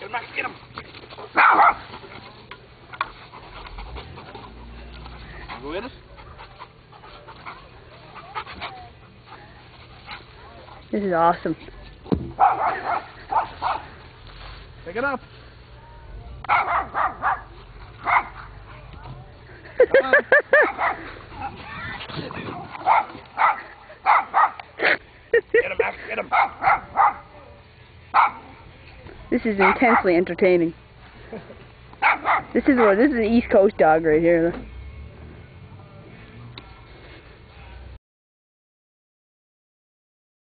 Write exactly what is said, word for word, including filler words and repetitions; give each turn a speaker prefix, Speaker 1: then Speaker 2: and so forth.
Speaker 1: Get back, get him. Go in it.
Speaker 2: This is awesome.
Speaker 1: Pick it up. Get him back, get him.
Speaker 2: This is intensely entertaining. This is what this is an East Coast dog right here.